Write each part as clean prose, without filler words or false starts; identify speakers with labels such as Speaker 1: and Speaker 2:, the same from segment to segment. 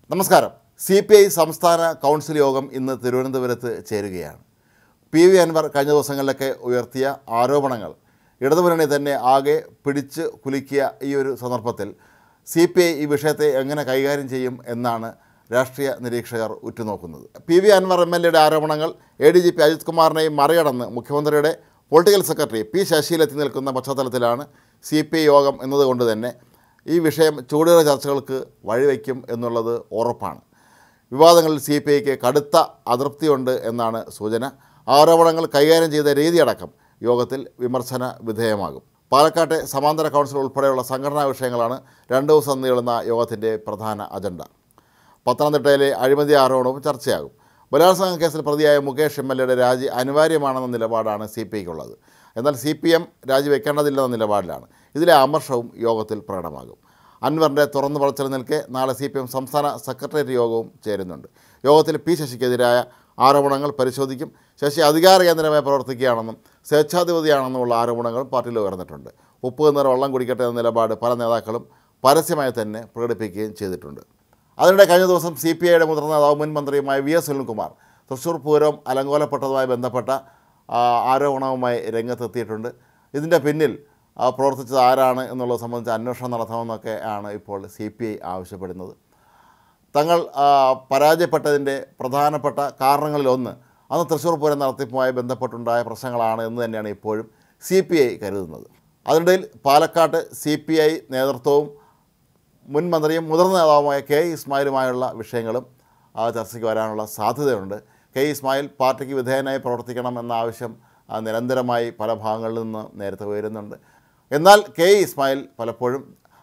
Speaker 1: നമസ്കാരം. CPI സംസ്ഥാന council യോഗം ഇന്ന് തിരുവനന്തപുരത്ത് ചേരുകയാണ്. PV അൻവർ കഴിഞ്ഞ ദിവസങ്ങളിലൊക്കെ ഉയർത്തിയ ആരോപണങ്ങൾ ഇടതുമുന്നണി തന്നെ ആകെ പിടിച്ച് കുലുക്കിയ ഈ ഒരു സന്ദർഭത്തിൽ CPI ഈ വിഷയത്തെ എങ്ങനെ കൈകാര്യം ചെയ്യും എന്നാണ് രാഷ്ട്രീയ നിരീക്ഷകർ ഉറ്റുനോക്കുന്നത്. PV അൻവർ MLA ആരോപണങ്ങൾ ADGP അജിത് കുമാറിനെയും മറികടന്ന് മുഖ്യമന്ത്രിയുടെ പൊളിറ്റിക്കൽ സെക്രട്ടറി P ശശിയിലെത്തി നിൽക്കുന്ന പശ്ചാത്തലത്തിലാണ് CPI യോഗം എന്നതുകൊണ്ട് തന്നെ ഈ വിഷയം ചൂടേറിയ ചർച്ചകൾക്ക് വഴിവെക്കും എന്നുള്ളത് ഉറപ്പാണ്. വിവാദങ്ങളിൽ CPIക്ക് കടുത്ത അതൃപ്തിയുണ്ട് എന്നാണ് സൂചന. ആരോപണങ്ങൾ കൈകാര്യം ചെയ്ത രീതിയടക്കം യോഗത്തിൽ വിമർശന വിധേയമാകും. പാലക്കാട്ടെ സമാന്തര കൗൺസിൽ ഉൾപ്പെടെയുള്ള സംഘടനാ വിഷയങ്ങളാണ് 2 ദിവസം നീളുന്ന യോഗത്തിൻ്റെ പ്രധാന അജണ്ട. പത്തനംതിട്ടയിലെ അഴിമതി ആരോപണവും ചർച്ചയാകും. ബലാത്സംഗ കേസിൽ പ്രതിയായ മുകേഷ് MLAയുടെ രാജി അനിവാര്യമാണെന്ന നിലപാടാണ് CPIക്കുള്ളത്. എന്നാൽ CPM രാജിവെക്കേണ്ടതില്ലെന്ന നിലപാടിലാണ്. ഇതിലെ അമർഷവും യോഗത്തിൽ പ്രകടമാകും. അൻവറിൻ്റെ തുറന്നു പറച്ചിൽ നിൽക്കെ നാളെ CPM സംസ്ഥാന സെക്രട്ടേറിയറ്റ് യോഗവും ചേരുന്നുണ്ട്. യോഗത്തിൽ P ശശിക്കെതിരായ ആരോപണങ്ങൾ പരിശോധിക്കും. ശശി അധികാര കേന്ദ്രമായി പ്രവർത്തിക്കുകയാണെന്നും സ്വേച്ഛാധിപതിയാണെന്നുമുള്ള ആരോപണങ്ങൾ പാർട്ടിയിൽ ഉയർന്നിട്ടുണ്ട്. ഉപ്പ് തിന്നർ വെള്ളം കുടിക്കട്ടെ എന്ന നിലപാട് പല നേതാക്കളും പരസ്യമായി തന്നെ പ്രകടിപ്പിക്കുകയും ചെയ്തിട്ടുണ്ട്. അതിനിടെ കഴിഞ്ഞ ദിവസം CPIയുടെ മുതിർന്ന നേതാവ് മുൻ മന്ത്രിയുമായ VS സുനിൽകുമാർ തൃശ്ശൂർ പൂരം അലങ്കോലപ്പെട്ടതുമായി ബന്ധപ്പെട്ട ആരോപണവുമായി രംഗത്തെത്തിയിട്ടുണ്ട്. ഇതിൻ്റെ പിന്നിൽ പ്രവർത്തിച്ചത് ആരാണ് എന്നുള്ളത് സംബന്ധിച്ച് അന്വേഷണം നടത്തണമെന്നൊക്കെ ആണ് ഇപ്പോൾ CPI ആവശ്യപ്പെടുന്നത്. തങ്ങൾ പരാജയപ്പെട്ടതിൻ്റെ പ്രധാനപ്പെട്ട കാരണങ്ങളിലൊന്ന് അന്ന് തൃശ്ശൂർ പൂരം നടത്തിപ്പുമായി ബന്ധപ്പെട്ടുണ്ടായ പ്രശ്നങ്ങളാണ് എന്ന് തന്നെയാണ് ഇപ്പോഴും CPI കരുതുന്നത്. അതിനിടയിൽ പാലക്കാട്ട് CPI നേതൃത്വവും മുൻ മന്ത്രിയും മുതിർന്ന നേതാവുമായ K ഇസ്മായിലുമായുള്ള വിഷയങ്ങളും ചർച്ചയ്ക്ക് വരാനുള്ള സാധ്യതയുണ്ട്. K ഇസ്മായിൽ പാർട്ടിക്ക് വിധേയനായി പ്രവർത്തിക്കണം എന്ന ആവശ്യം നിരന്തരമായി പല ഭാഗങ്ങളിൽ നിന്ന് നേരത്തെ ഉയരുന്നുണ്ട്. എന്നാൽ K ഇസ്മായിൽ പലപ്പോഴും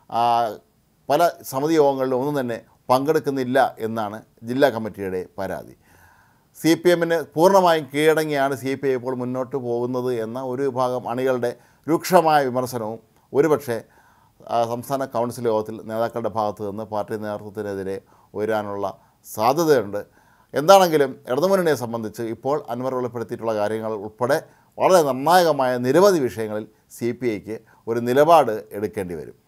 Speaker 1: പല സമിതി യോഗങ്ങളിലും ഒന്നും തന്നെ പങ്കെടുക്കുന്നില്ല എന്നാണ് ജില്ലാ കമ്മിറ്റിയുടെ പരാതി. CPMന് പൂർണ്ണമായും കീഴടങ്ങിയാണ് CPI ഇപ്പോൾ മുന്നോട്ട് പോകുന്നത് എന്ന ഒരു വിഭാഗം അണികളുടെ രൂക്ഷമായ വിമർശനവും ഒരുപക്ഷെ സംസ്ഥാന കൗൺസിൽ യോഗത്തിൽ നേതാക്കളുടെ ഭാഗത്തു നിന്ന് പാർട്ടി നേതൃത്വത്തിനെതിരെ ഉയരാനുള്ള സാധ്യതയുണ്ട്. എന്താണെങ്കിലും ഇടതുമുന്നണിയെ സംബന്ധിച്ച് ഇപ്പോൾ അൻവർ വെളിപ്പെടുത്തിയിട്ടുള്ള കാര്യങ്ങൾ ഉൾപ്പെടെ വളരെ നിർണായകമായ നിരവധി വിഷയങ്ങളിൽ CPIക്ക് ഒരു നിലപാട് എടുക്കേണ്ടി വരും.